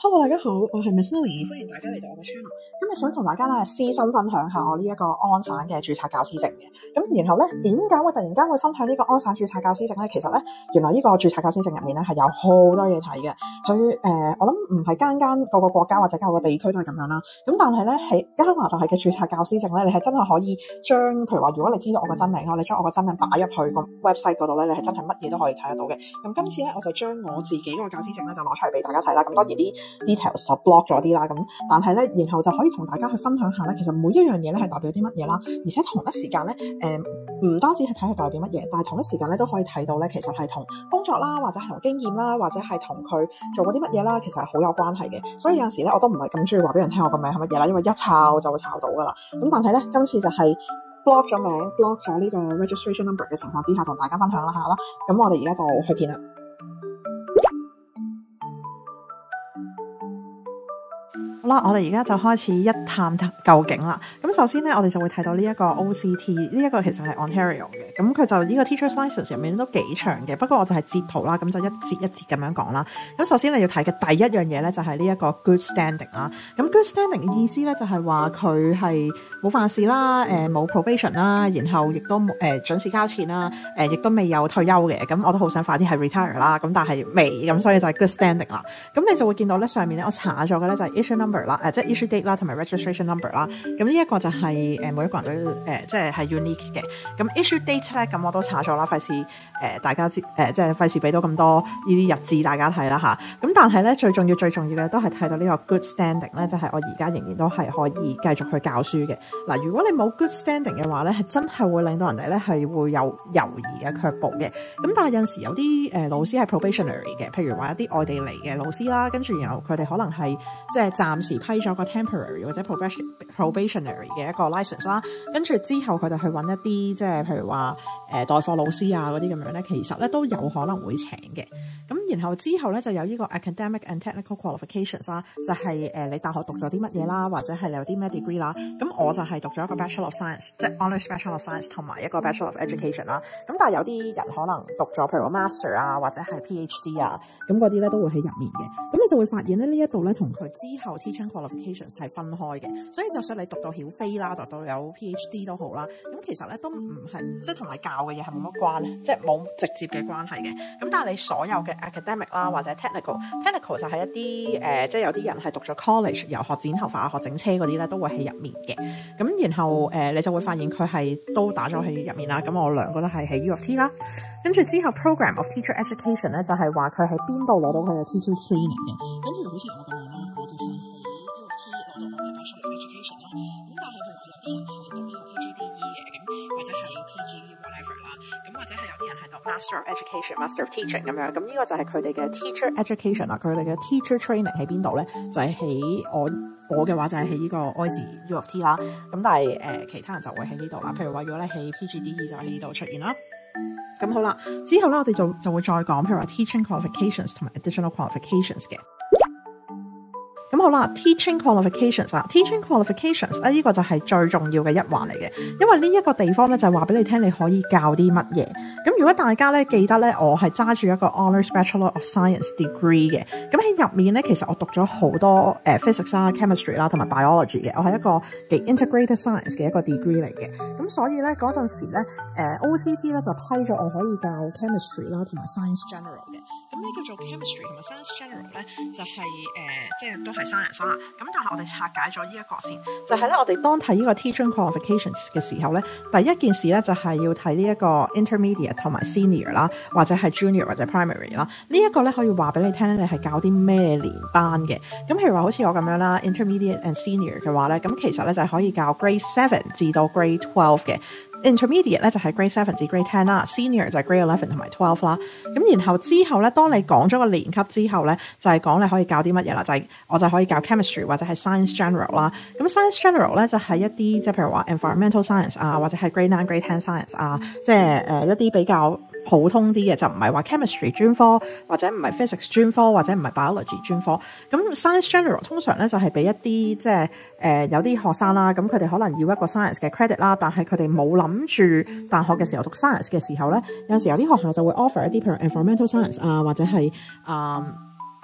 Hello， 大家好，我係 Miss Lily，歡迎大家嚟到我嘅 channel。今日想同大家咧私心分享下我呢一個安省嘅註冊教師證嘅。咁然後咧，點解我突然間會分享呢個安省註冊教師證咧？其實咧，原來呢個註冊教師證入面咧係有好多嘢睇嘅。佢我諗唔係間個個國家或者個個地區都係咁樣啦。咁但係咧喺加拿大嘅註冊教師證咧，你係真係可以將譬如話，如果你知道我個真名，你將我個真名擺入去個 website 嗰度咧，你係真係乜嘢都可以睇得到嘅。咁今次咧，我就將我自己個教師證咧就攞出嚟俾大家睇啦。咁當然啲 details 就 block 咗啲啦，咁但係咧，然後就可以同大家去分享下咧，其實每一樣嘢咧係代表啲乜嘢啦，而且同一時間咧，唔單止係睇佢代表乜嘢，但係同一時間咧都可以睇到咧，其實係同工作啦，或者係同經驗啦，或者係同佢做過啲乜嘢啦，其實係好有關係嘅。所以有陣時咧，我都唔係咁中意話俾人聽我個名係乜嘢啦，因為一抄就會抄到噶啦。咁但係咧，今次就係 block 咗名 ，block 咗呢個 registration number 嘅情況之下，同大家分享一下啦。咁我哋而家就去片啦。好啦，我哋而家就開始一探究竟啦。咁首先咧，我哋就會睇到呢一個 OCT， 呢一個其實係 Ontario 嘅。咁佢就呢個 Teacher's License 入面都幾長嘅，不過我就係截圖啦，咁就一節一節咁樣講啦。咁首先你要睇嘅第一樣嘢咧，就係呢一個 Good Standing 啦。咁 Good Standing 嘅意思咧，就係話佢係冇犯事啦，冇 probation 啦，然後亦都準時交錢啦，亦都未有退休嘅。咁我都好想快啲係 retire 啦，咁但係未，咁所以就係 Good Standing 啦。咁你就會見到咧，上面咧我查咗嘅咧就係 issue number 啦，即係 issue date 啦，同埋 registration number 啦。咁呢一個就係每一個人都即係 unique 嘅。咁 issue date 咧，咁我都查咗啦，費事大家即係費事俾到咁多呢啲日子大家睇啦吓。咁但係咧最重要嘅都係睇到呢個 good standing 咧，就係我而家仍然都係可以繼續去教書嘅。嗱，如果你冇 good standing 嘅話咧，係真係會令到人哋咧係會有猶豫嘅卻步嘅。咁但係有陣時有啲老師係 probationary 嘅，譬如話一啲外地嚟嘅老師啦，跟住然後佢哋可能係即係暫時批咗個 temporary 或者 probationary 嘅一個 license 啦，跟住之後佢哋去揾一啲即係譬如話代課老師啊嗰啲咁樣咧，其實咧都有可能會請嘅。咁然後之後咧就有呢個 academic and technical qualifications 啦，就係你大學讀咗啲乜嘢啦，或者係你有啲咩 degree 啦。咁我就係讀咗一個 Bachelor of Science， 即係 Honours Bachelor of Science 同埋一個 Bachelor of Education 啦。咁但係有啲人可能讀咗譬如話 Master 啊，或者係 PhD 啊，咁嗰啲咧都會喺入面嘅。咁你就會發現咧呢一度咧同佢之後 teaching qualifications 係分開嘅。所以就算你讀到曉飛啦，讀到有 PhD 都好啦，咁其實咧都唔係即係同埋教嘅嘢係冇乜關係，即係冇直接嘅關係嘅。咁但係你所有嘅 academic 啦或者 technical 就係一啲即係有啲人係讀咗 college， 由學剪頭髮、學整車嗰啲咧都會喺入面嘅。咁然後你就會發現佢係都打咗喺入面啦。咁我兩個都係喺 U of T 啦。跟住之後 Program of Teacher Education 咧就係話佢喺邊度攞到佢嘅 teacher training 嘅。咁譬如好似我咁樣啦，我就係喺 U of T 攞到我嘅 Bachelor of Education 啦。咁但係譬如話有啲人係讀呢個 PGDE 嘅，咁或者係 PGE whatever 啦，咁或者係有啲人係讀 Master of Education、Master of Teaching 咁樣。咁呢個就係佢哋嘅 Teacher Education 啦，佢哋嘅 Teacher Training 喺邊度咧？就係喺我嘅話就係喺呢個 OISE U of T 啦。咁但係其他人就會喺呢度啦。譬如話如果你喺 PGDE 就喺呢度出現啦。咁好啦，之後咧我哋就會再講，譬如話 teaching qualifications 同埋 additional qualifications 嘅。咁好啦 ，teaching qualifications 啦 ，teaching qualifications 呢個就係最重要嘅一環嚟嘅，因為呢一個地方咧就係話俾你聽你可以教啲乜嘢。咁如果大家咧記得咧，我係揸住一個 Honours Bachelor of Science degree 嘅，咁喺入面咧其實我讀咗好多physics 啦、chemistry 啦同埋 biology 嘅，我係一個幾 integrated science 嘅一個 degree 嚟嘅。咁所以咧嗰陣時咧OCT 咧就批咗我可以教 chemistry 啦同埋 science general 嘅。咁咩叫做 chemistry 同埋 science general 咧？就係即係都係 science 啦。咁但係我哋拆解咗呢一個先，就係咧我哋當睇呢個 teaching qualifications 嘅時候咧，第一件事咧就係要睇呢一個 intermediate 同埋 senior 啦，或者係 junior 或者 primary 啦。呢一個咧可以話俾你聽咧，你係教啲咩年班嘅。咁譬如話好似我咁樣啦 ，intermediate and senior 嘅話咧，咁其實咧就係可以教 grade 7至到 grade 12嘅。Intermediate 咧就係 grade 7至 grade 10啦 ，senior 就係 grade 11同埋12啦。咁然後之後咧，當你講咗個年級之後咧，就係講你可以教啲乜嘢啦，就係我就可以教 chemistry 或者係 science general 啦。咁 science general 咧就係一啲即係譬如話 environmental science 啊，或者係 grade 9、grade 10 science 啊，即係一啲比較普通啲嘅，就唔係話 chemistry 專科，或者唔係 physics 專科，或者唔係 biology 專科。咁 science general 通常咧就係俾一啲即係有啲學生啦，咁佢哋可能要一個 science 嘅 credit 啦，但係佢哋冇諗住大學嘅時候讀 science 嘅時候咧，有陣時有啲學校就會 offer 一啲譬如 environmental science 啊，或者係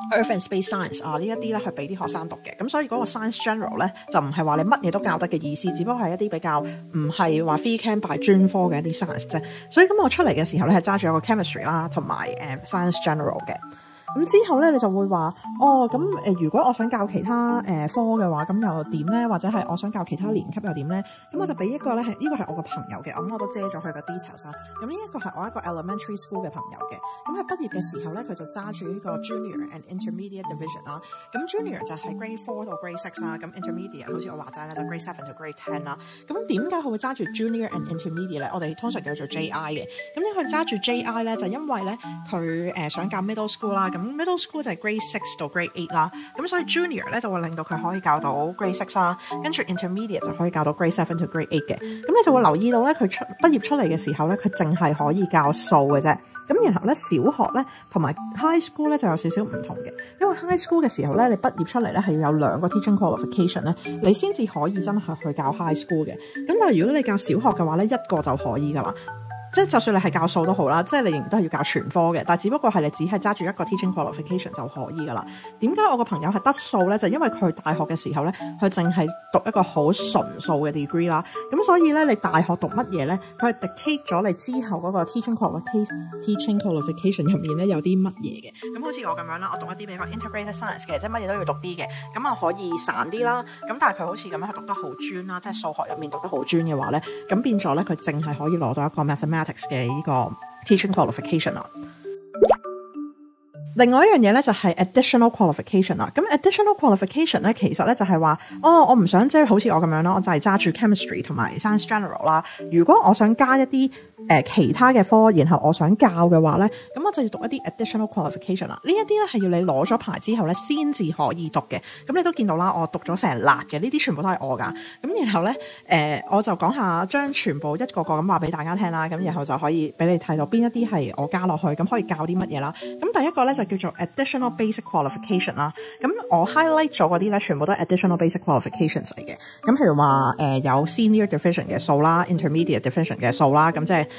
Earth and Space Science 啊呢一啲咧去俾啲學生讀嘅，咁所以嗰個 Science General 咧就唔係話你乜嘢都教得嘅意思，只不過係一啲比較唔係話 Phy Chem 拜專科嘅一啲 science 啫。所以咁我出嚟嘅時候咧係揸住一個 chemistry 啦，同埋Science General 嘅。咁之後咧，你就會話如果我想教其他科嘅話，咁又點咧？或者係我想教其他年級又點咧？咁我就俾一個咧，呢個係我個朋友嘅，咁我都遮咗佢個 details 啦。咁呢一個係我一個 elementary school 嘅朋友嘅。咁喺畢業嘅時候咧，佢就揸住呢個 junior and intermediate division 啦。咁 junior 就係 grade 4到 grade 6啦，咁 intermediate 好似我話齋咧就 grade 7到 grade 10啦。咁點解佢會揸住 junior and intermediate 咧？我哋通常叫做 JI 嘅。咁點解佢揸住 JI 咧？就因為咧佢想教 middle school 啦。咁 middle school 就係 grade 6到 grade 8啦，咁所以 junior 咧就會令到佢可以教到 grade 6啦，跟住 intermediate 就可以教到 grade 7 to grade 8嘅。咁你就會留意到咧，佢畢業出嚟嘅時候咧，佢淨係可以教數嘅啫。咁然後咧，小學咧同埋 high school 咧就有少少唔同嘅，因為 high school 嘅時候咧，你畢業出嚟咧係要有2個 teaching qualification 咧，你先至可以真係去教 high school 嘅。咁但係如果你教小學嘅話咧，1個就可以噶啦。即係就算你係教數都好啦，即係你仍然都係要教全科嘅，但係只不過係你只係揸住一個 teaching qualification 就可以噶啦。點解我個朋友係得數咧？就因為佢大學嘅時候咧，佢淨係讀一個好純數嘅 degree 啦。咁所以咧，你大學讀乜嘢咧？佢係 dictate 咗你之後嗰個 teaching qualification 入面咧有啲乜嘢嘅。咁好似我咁樣啦，我讀一啲比較 integrated science 嘅，即係乜嘢都要讀啲嘅，咁啊可以散啲啦。咁但係佢好似咁樣，佢讀得好專啦，即係數學入面讀得好專嘅話咧，咁變咗咧佢淨係可以攞到一個 mathematics嘅呢個 teaching qualification 啦。另外一樣嘢咧就係 additional qualification 啦。咁 additional qualification 咧其實咧就係話，我唔想即係好似我咁樣啦，我就係揸住 chemistry 同埋 science general 啦。如果我想加一啲其他嘅科，然後我想教嘅話咧，咁我就要讀一啲 additional qualification 啦。呢一啲咧係要你攞咗牌之後咧先至可以讀嘅。咁你都見到啦，我讀咗成辣嘅，呢啲全部都係我㗎。咁然後咧我就講下將全部一個個咁話俾大家聽啦。咁然後就可以俾你睇到邊一啲係我加落去，咁可以教啲乜嘢啦。咁第一個咧就叫做 additional basic qualification 啦。咁我 highlight 咗嗰啲咧，全部都係 additional basic qualifications 嚟嘅。咁譬如話有 senior division 嘅數啦 ，intermediate division 嘅數啦，咁即係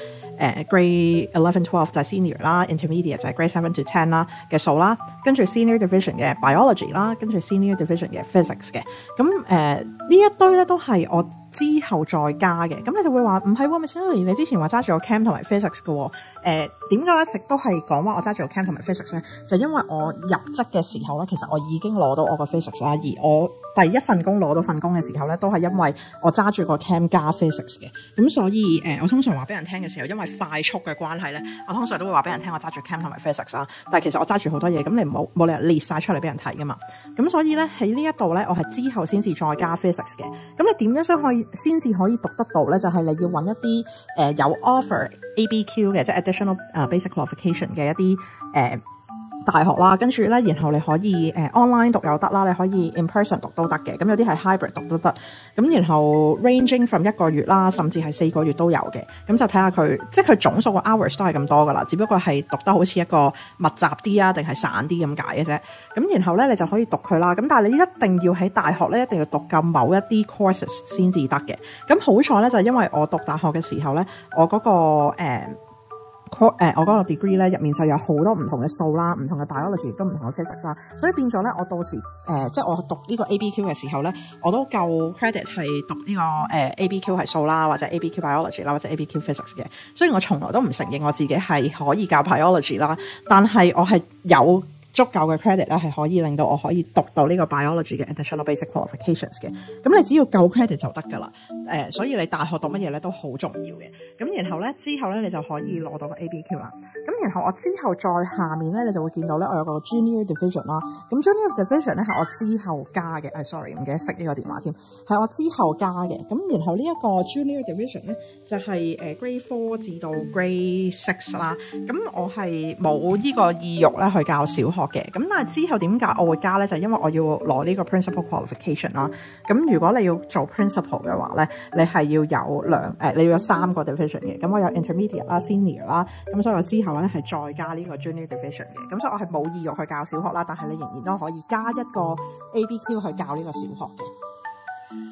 grade 11、12就係 senior 啦 ，intermediate 就係 grade 7 to 10啦嘅數啦，跟住 senior division 嘅 biology 啦，跟住 senior division 嘅 physics 嘅。咁呢一堆咧都係我之後再加嘅。咁你就會話唔係喎 Miss Lily 你之前話揸住個 chem 同埋 physics 嘅喎。點解一直都係講話我揸住個 chem 同埋 physics 咧？就因為我入職嘅時候咧，其實我已經攞到我個 physics 啦，而我第一份工攞到份工嘅時候咧，都係因為我揸住個 chem 加 physics 嘅。咁所以我通常話俾人聽嘅時候，因為快速嘅關係咧，我通常都會話俾人聽我揸住 chem 同埋 physics 啦。但係其實我揸住好多嘢，咁你冇理由列晒出嚟俾人睇噶嘛。咁所以咧喺呢一度咧，我係之後先至再加 physics 嘅。咁你點樣先至可以讀得到咧？就係你要揾一啲有 offer ABQ 嘅，即係 additional basic qualification 嘅一啲大學啦，跟住咧，然後你可以online 讀又得啦，你可以 in person 讀都得嘅。咁有啲係 hybrid 讀都得。咁然後 ranging from 1個月啦，甚至係4個月都有嘅。咁就睇下佢，即係佢總數個 hours 都係咁多噶啦，只不過係讀得好似一個密集啲啊，定係散啲咁解嘅啫。咁然後咧，你就可以讀佢啦。咁但係你一定要喺大學咧，一定要讀夠某一啲 courses 先至得嘅。咁好彩咧，就係因為我讀大學嘅時候咧，我嗰個我嗰個 degree 咧入面就有好多唔同嘅數啦，唔同嘅 biology 亦都唔同嘅 physics 啦，所以變咗咧我到時即係我讀呢個 ABQ 嘅時候咧，我都夠 credit 係讀呢個ABQ 係數啦，或者 ABQ biology 啦，或者 ABQ physics 嘅。雖然我從來都唔承認我自己係可以教 biology 啦，但係我係有足夠嘅 credit 咧，係可以令到我可以讀到呢個 biology 嘅 additional basic qualifications 嘅。咁你只要夠 credit 就得㗎啦。所以你大學讀乜嘢咧都好重要嘅。咁然後咧之後咧你就可以攞到個 ABQ 啦。咁然後我之後再下面咧你就會見到咧我有個 junior division 啦。咁 junior division 咧係我之後加嘅。sorry 唔記得熄呢個電話添，係我之後加嘅。咁然後呢一個 junior division 咧就係grade 4至到 grade 6啦。咁我係冇呢個意欲咧去教小學嘅。咁但係之後點解我會加咧？就係因為我要攞呢個 principal qualification 啦。咁如果你要做 principal 嘅話咧，你係要有你要有3個 division 嘅。咁我有 intermediate 啦、senior 啦，咁所以我之後咧係再加呢個 junior division 嘅。咁所以我係冇意欲去教小學啦，但係你仍然都可以加一個 ABQ 去教呢個小學嘅。咁好啦，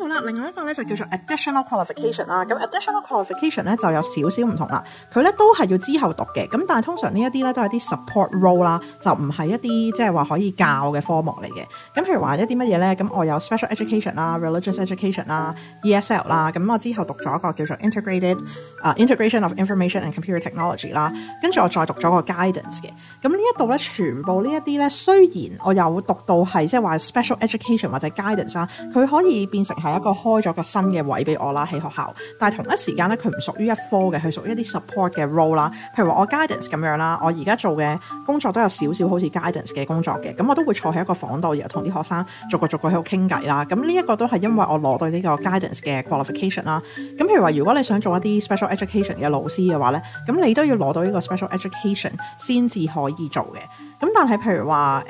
啦，另外一個咧就叫做 additional qualification 啦。咁 additional qualification 咧就有少少唔同啦，佢咧都係要之後讀嘅。咁但係通常呢一啲咧都係啲 support role 啦，就唔係一啲即係話可以教嘅科目嚟嘅。咁譬如話一啲乜嘢咧，咁我有 special education 啦、religious education 啦、ESL 啦，咁我之後讀咗一個叫做 integration of information and computer technology 啦，跟住我再讀咗個 guidance 嘅。咁呢一度咧，全部呢一啲咧，雖然我有讀到係即係話 special education 或者 guidance 啦，佢可以變成係一個開咗個新嘅位俾我啦喺學校，但係同一時間咧，佢唔屬於一科嘅，佢屬於一啲 support 嘅 role 啦。譬如話我 guidance 咁樣啦，我而家做嘅工作都有少少好似 guidance 嘅工作嘅，咁我都會坐喺一個房度，然後同啲學生逐個喺度傾偈啦。咁呢一個都係因為我攞到呢個 guidance 嘅 qualification 啦。咁譬如話，如果你想做一啲 special education 嘅老師嘅話咧，咁你都要攞到呢個 special education 先至可以做嘅。咁但係譬如話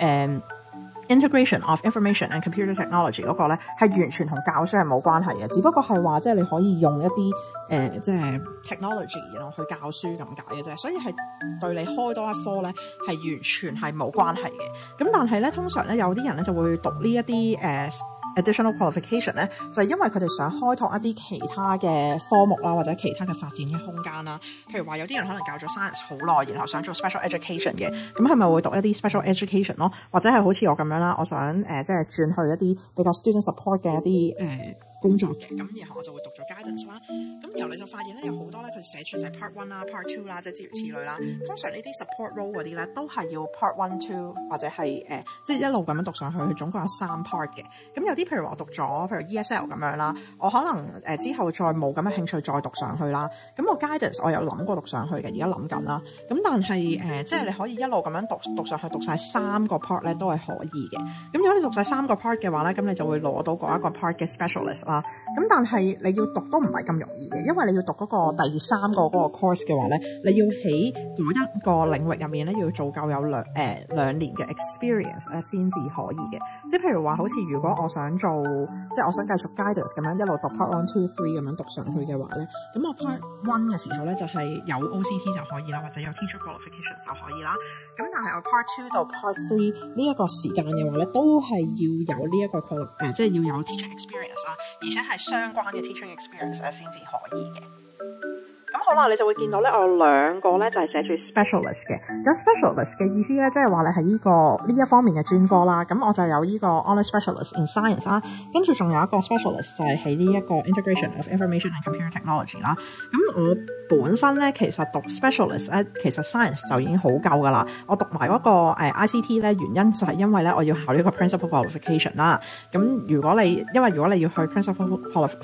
integration of information and computer technology 嗰個咧係完全同教書係冇關係嘅，只不過係話即係你可以用一啲即係 technology 然後去教書咁解嘅啫，所以係對你開多一科咧係完全係冇關係嘅。咁但係咧通常咧有啲人咧就會讀呢一啲additional qualification 咧，就係因為佢哋想開拓一啲其他嘅科目啦，或者其他嘅發展嘅空間啦。譬如話有啲人可能教咗 science 好耐，然後想做 special education 嘅，咁係咪會讀一啲 special education 咯？或者係好似我咁樣啦，我想即係轉去一啲比較 student support 嘅一啲工作嘅，咁然後我就會讀咗 guidance 啦。咁然後你就發現咧有好多咧佢寫住就係 part 1啦、part 2啦，即係諸如此類啦。通常呢啲 support role 嗰啲咧都係要 part 1、2或者係即係一路咁樣讀上去，佢總共有3 part 嘅。咁有啲譬如話我讀咗譬如 ESL 咁樣啦，我可能之後再冇咁嘅興趣再讀上去啦。咁我 guidance 我有諗過讀上去嘅，而家諗緊啦。咁但係即係你可以一路咁樣讀上去，讀晒3個 part 咧都係可以嘅。咁如果你讀晒3個 part 嘅話咧，咁你就會攞到嗰一個 part 嘅 specialist。咁但係你要讀都唔係咁容易嘅，因為你要讀嗰個第3個嗰個 course 嘅話咧，你要喺嗰一個領域入面咧要做夠有兩年嘅 experience 咧先至可以嘅。即係譬如話，好似如果我想做即係我想繼續 guidance 咁樣一路讀 part 1、2、3咁樣讀上去嘅話咧，咁我 part 1嘅時候咧就係有 OCT 就可以啦，或者有 teacher qualification 就可以啦。咁但係我 part 2到 part 3呢一個時間嘅話咧，都係要有呢一個即係要有 teaching experience 啦，而且係相關嘅 teaching experience 咧先至可以嘅。咁好啦，你就會見到咧，我有2個咧就係寫住 specialist 嘅。咁 specialist 嘅意思咧，即係話你係呢一方面嘅專科啦。咁我就有呢個 honor specialist in science 啦，跟住仲有一個 specialist 就係喺呢一個 integration of information and computer technology 啦。咁我本身咧其實讀 specialist 咧，其實 science 就已經好夠噶啦。我讀埋嗰個ICT 咧，原因就係因為咧我要考呢個 principal qualification 啦。咁如果你要去 principal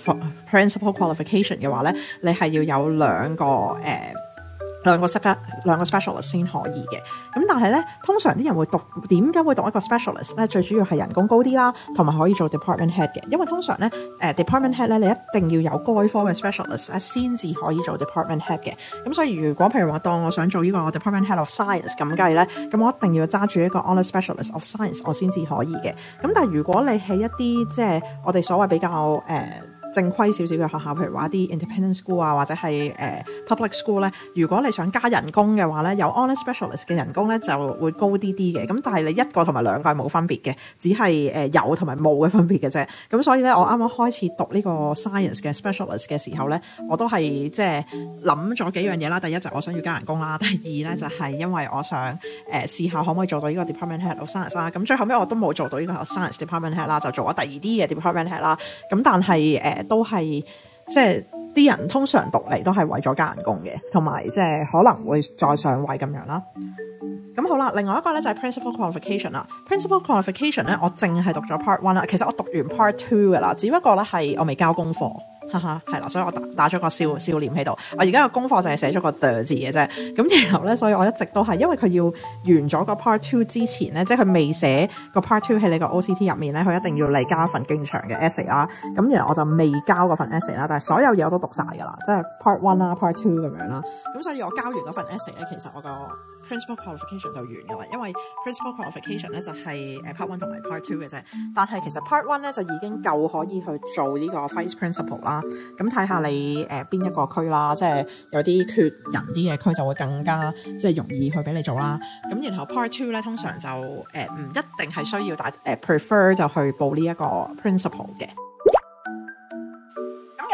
qualification 嘅話咧，你係要有兩個 specialist 先可以嘅。咁但係咧，通常啲人會讀，點解會讀一個 specialist 咧？最主要係人工高啲啦，同埋可以做 department head 嘅。因為通常咧department head 咧，你一定要有該科嘅 specialist 咧，先至可以做 department head 嘅。咁所以如果譬如話當我想做呢個 department head of science 咁計咧，咁我一定要揸住一個 honor specialist of science 我先至可以嘅。咁但係如果你係一啲即係我哋所謂比較正規少少嘅學校，譬如話一啲 independent school 啊，或者係public school 咧，如果你想加人工嘅話咧，有 honor specialist 嘅人工咧就會高啲嘅。咁但係你1個同埋2個係冇分別嘅，只係有同埋冇嘅分別嘅啫。咁所以咧，我啱啱開始讀呢個 science 嘅 specialist 嘅時候咧，我都係即係諗咗幾樣嘢啦。第一就係我想要加人工啦，第二咧就係因為我想試下可唔可以做到呢個 department head of science 啦。咁最後尾我都冇做到呢個 science department head 啦，就做咗第二啲嘅 department head 啦。咁但係都係即係啲人通常讀嚟都係為咗加人工嘅，同埋即係可能會再上位咁樣啦。咁好啦，另外一個咧就係 principal qualification 啦。principal qualification 咧，我淨係讀咗 part 1啦。其實我讀完 part 2噶啦，只不過咧係我未交功課。哈哈，係啦，所以我打咗個笑臉喺度。我而家個功課就係寫咗個 the 字嘅啫。咁然後咧，所以我一直都係因為佢要完咗個 part 2之前咧，即係佢未寫個 part 2喺你個 OCT 入面咧，佢一定要你交一份勁長嘅 essay 啦。咁然後我就未交嗰份 essay 啦，但係所有嘢我都讀晒㗎啦，即係 part 1啦、part 2咁樣啦。咁所以我交完嗰份 essay 咧，其實我個principal qualification 就完㗎啦，因為 principal qualification 咧就係part 1同埋 part 2嘅啫。但係其實 part 1咧就已經夠可以去做呢個 vice principal 啦。咁睇下你邊一個區啦，即係有啲缺人啲嘅區就會更加即係容易去俾你做啦。咁然後 part 2咧通常就唔一定係需要，但prefer 就去報呢一個 principal 嘅。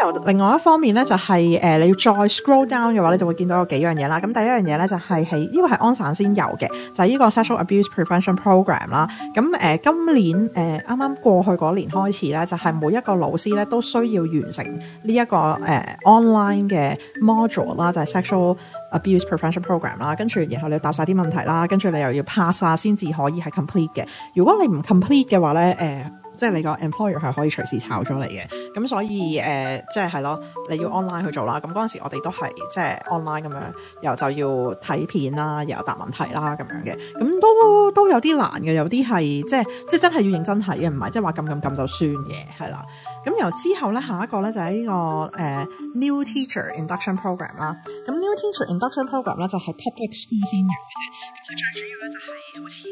由另外一方面咧，就係你要再 scroll down 嘅話，你就會見到有幾樣嘢啦。咁第一樣嘢咧就係呢個係安省先有嘅，就係呢個 Sexual Abuse Prevention Program 啦。咁今年啱啱過去嗰年開始咧，就係每一個老師咧都需要完成呢一個online 嘅 module 啦，就係 Sexual Abuse Prevention Program 啦。跟住然後你要答晒啲問題啦，跟住你又要 pass 啊先至可以係 complete 嘅。如果你唔 complete 嘅話咧，即係你個 employer 係可以隨時炒咗你嘅，咁所以即係咯，你要 online 去做啦。咁嗰陣時我哋都係即係 online 咁樣，又就要睇片啦，又有答問題啦咁樣嘅，咁都有啲難嘅，有啲係即係真係要認真睇嘅，唔係即係話撳就算嘅，係啦。咁由之後咧，下一個咧就係呢個New Teacher Induction Program 啦。咁 New Teacher Induction Program 咧就係 public school 先有嘅啫。咁佢最主要咧就係好似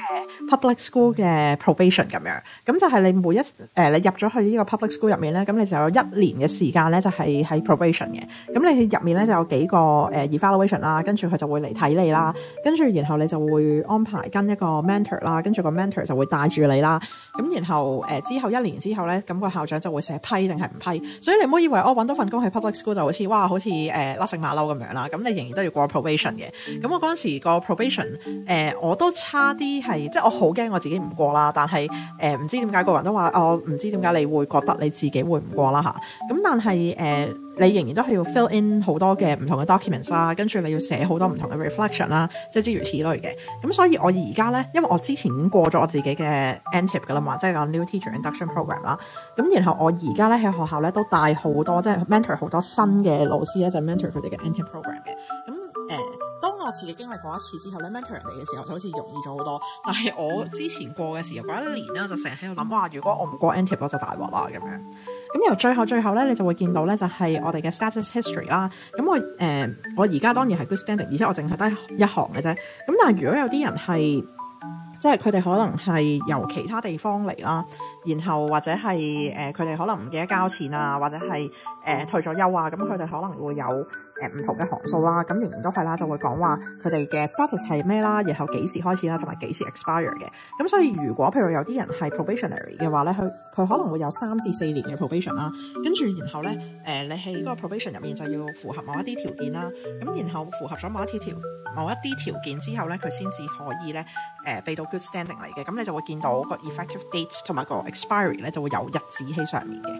public school 嘅 probation 咁樣。咁就係你每一你入咗去呢個 public school 入面咧，咁你就有1年嘅時間咧，就係喺 probation 嘅。咁你入面咧就有幾個evaluation 啦，跟住佢就會嚟睇你啦，跟住然後你就會安排跟一個 mentor 啦，跟住個 mentor 就會帶住你啦。咁然後之後1年之後咧，咁個校長就會寫批定係唔批，所以你唔好以為揾到份工喺 public school 就好似好似甩繩馬騮咁樣啦。咁你仍然都要過 probation 嘅。咁我嗰陣時個 probation 我都差啲係，即係我好驚我自己唔過啦。但係唔知點解個人都話我唔知點解你會覺得你自己會唔過啦嚇。咁但係你仍然都係要 fill in 好多嘅唔同嘅 documents 啦，跟住你要寫好多唔同嘅 reflection 啦，即係諸如此類嘅。咁所以我而家咧，因為我之前已經過咗我自己嘅 NTIP 噶啦嘛，即係個 New Teacher Induction Program 啦。咁然後我而家咧喺學校咧都帶好多即係 mentor 好多新嘅老師咧，就 mentor 佢哋嘅 NTIP program 嘅。咁當我自己經歷過一次之後咧 mentor 人哋嘅時候就好似容易咗好多。但係我之前過嘅時候嗰一年咧，就成日喺度諗哇，如果我唔過 NTIP 我就大鑊啦咁樣。咁由最後咧，你就會見到咧，就係我哋嘅 status history 啦。咁我而家當然係 good standing，而且我淨係得一行嘅啫。咁但係如果有啲人係即係佢哋可能係由其他地方嚟啦，然後或者係佢哋可能唔記得交錢啊，或者係退咗休啊，咁佢哋可能會有唔同嘅行數啦，咁仍然都係啦，就會講話佢哋嘅 status 係咩啦，然後幾時開始啦，同埋幾時 expire 嘅。咁所以如果譬如有啲人係 probationary 嘅話咧，佢可能會有3至4年嘅 probation 啦，跟住然後咧你喺嗰個 probation 入面就要符合某一啲條件啦，咁然後符合咗某一啲條件之後咧，佢先至可以咧俾到 good standing 嚟嘅。咁你就會見到個 effective date 同埋個 expiry 咧就會有日子喺上面嘅。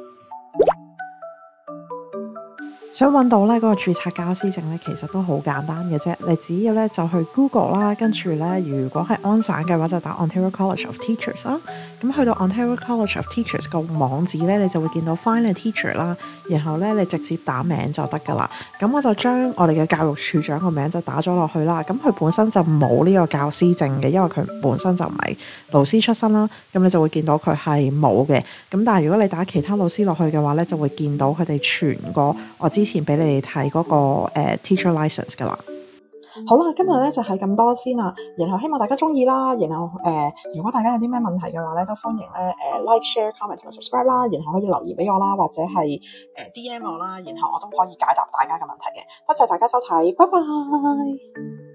想揾到咧嗰個註冊教師證咧，其實都好簡單嘅啫。你只要咧就去 Google 啦，跟住咧如果係安省嘅話，就打 Ontario College of Teachers 啦。咁去到 Ontario College of Teachers 個網址咧，你就會見到 Find a Teacher 啦。然後咧你直接打名就得噶啦。咁我就將我哋嘅教育處長個名就打咗落去啦。咁佢本身就冇呢個教師證嘅，因為佢本身就唔係老師出身啦。咁你就會見到佢係冇嘅。咁但係如果你打其他老師落去嘅話咧，就會見到佢哋全個我之前俾你哋睇嗰個teacher license 噶啦。好啦，今日咧就係咁多先啦。然後希望大家中意啦。然後如果大家有啲咩問題嘅話咧，都歡迎咧like share comment 同埋 subscribe 啦。然後可以留言俾我啦，或者係DM 我啦。然後我都可以解答大家嘅問題嘅。多謝大家收睇，拜拜。